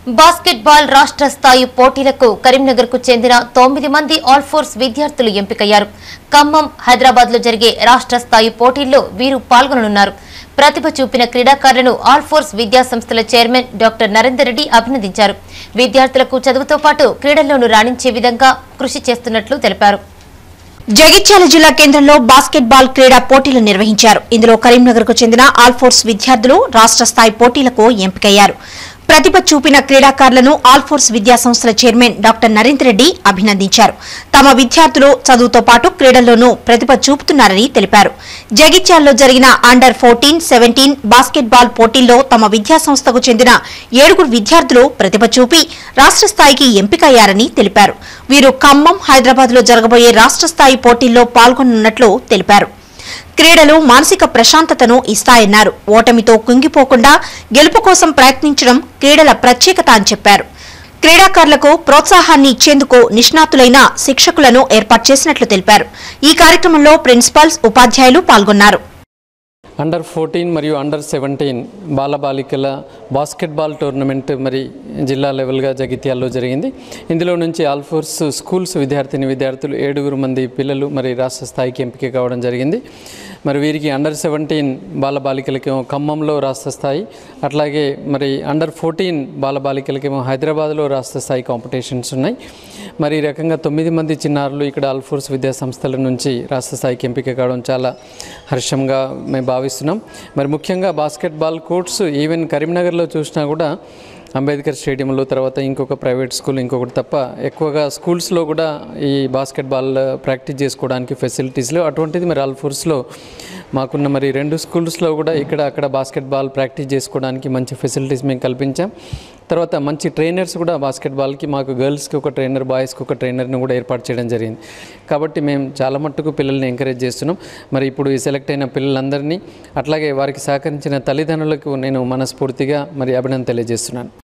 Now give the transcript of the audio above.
Basketball రాష్ట్ర స్థాయి పోటీలకు కరీంనగర్కు చెందిన 9 మంది ఆల్ ఫోర్స్ విద్యార్థులు ఎంపికయ్యారు. ఖమ్మం, హైదరాబాద్లో జరిగే రాష్ట్ర స్థాయి పోటీల్లో వీరు పాల్గొననున్నారు. ప్రతిభ చూపిన క్రీడాకారులను ఆల్ ఫోర్స్ విద్యా సంస్థల చైర్మన్ డాక్టర్ నరేందర్ రెడ్డి అభినందించారు. విద్యార్థులకు చదువుతో పాటు క్రీడల్లోనూ రాణించే విధంగా కృషి చేస్తున్నట్లు తెలిపారు. జగిత్యాల జిల్లా కేంద్రంలో బాస్కెట్బాల్ క్రీడా పోటీలు నిర్వహించారు. ఇందులో కరీంనగర్కు చెందిన ఆల్ ఫోర్స్ విద్యార్థులు రాష్ట్ర స్థాయి పోటీలకు ఎంపికయ్యారు. ప్రతిభ చూపిన క్రీడాకారులను ఆల్ ఫోర్స్ విద్యా సంస్థల చైర్మన్ డాక్టర్ నరేందర్ రెడ్డి అభినందించారు. తమ విద్యార్థులు చదువుతో పాటు క్రీడల్లోనూ ప్రతిభ చూపుతున్నారని తెలిపారు. జగిత్యాలలో జరిగిన అండర్ 14, 17 బాస్కెట్బాల్ పోటీల్లో తమ విద్యా సంస్థకు చెందిన 7 విద్యార్థులు ప్రతిభ చూపి రాష్ట్ర స్థాయికి ఎంపికయ్యారని తెలిపారు. వీరు ఖమ్మం, హైదరాబాద్లో జరగబోయే రాష్ట్ర స్థాయి పోటీల్లో పాల్గొనున్నట్లు తెలిపారు. క్రీడలు మానసిక ప్రశాంతతను ఇస్తాయన్నారు. ఓటమితో కుంగిపోకుండా గెలుపు కోసం ప్రయత్నించడం క్రీడల ప్రత్యేకత అని చెప్పారు. క్రీడాకారులకు ప్రోత్సాహాన్ని ఇచ్చేందుకు నిష్ణాతులైన శిక్షకులను ఏర్పాటు చేసినట్లు తెలిపారు. ఈ కార్యక్రమంలో ప్రిన్సిపల్స్, ఉపాధ్యాయులు పాల్గొన్నారు. అండర్ 14 మరియు అండర్ 17 బాలబాలికల బాస్కెట్బాల్ టోర్నమెంట్ మరి జిల్లా లెవెల్గా జగిత్యాల్లో జరిగింది. ఇందులో నుంచి ఆల్ ఫోర్స్ స్కూల్స్ విద్యార్థులు 7 మంది పిల్లలు మరి రాష్ట్ర స్థాయికి ఎంపిక కావడం జరిగింది. మరి వీరికి అండర్ 17 బాలబాలికలకేమో ఖమ్మంలో రాష్ట్ర స్థాయి, అట్లాగే మరి అండర్ 14 బాలబాలికలకేమో హైదరాబాద్లో రాష్ట్ర స్థాయి కాంపిటీషన్స్ ఉన్నాయి. మరి ఈ రకంగా 9 మంది చిన్నారులు ఇక్కడ ఆల్ ఫోర్స్ విద్యా సంస్థల నుంచి రాష్ట్ర స్థాయికి ఎంపిక కావడం చాలా హర్షంగా మేము భావిస్తున్నాం. మరి ముఖ్యంగా బాస్కెట్బాల్ కోర్ట్స్ ఈవెన్ కరీంనగర్లో చూసినా కూడా అంబేద్కర్ స్టేడియంలో, తర్వాత ఇంకొక ప్రైవేట్ స్కూల్ ఇంకొకటి తప్ప ఎక్కువగా స్కూల్స్లో కూడా ఈ బాస్కెట్బాల్ ప్రాక్టీస్ చేసుకోవడానికి ఫెసిలిటీస్లో అటువంటిది మరి ఆల్ ఫోర్స్లో మాకున్న మరి 2 స్కూల్స్లో కూడా అక్కడ బాస్కెట్బాల్ ప్రాక్టీస్ చేసుకోవడానికి మంచి ఫెసిలిటీస్ మేము కల్పించాం. తర్వాత మంచి ట్రైనర్స్ కూడా బాస్కెట్బాల్కి మాకు గర్ల్స్కి ఒక ట్రైనర్, బాయ్స్కి ఒక ట్రైనర్ని కూడా ఏర్పాటు చేయడం జరిగింది. కాబట్టి మేము చాలా మట్టుకు పిల్లల్ని ఎంకరేజ్ చేస్తున్నాం. మరి ఇప్పుడు ఈ సెలెక్ట్ అయిన పిల్లలందరినీ, అట్లాగే వారికి సహకరించిన తల్లిదండ్రులకు నేను మనస్ఫూర్తిగా మరి అభినందన తెలియజేస్తున్నాను.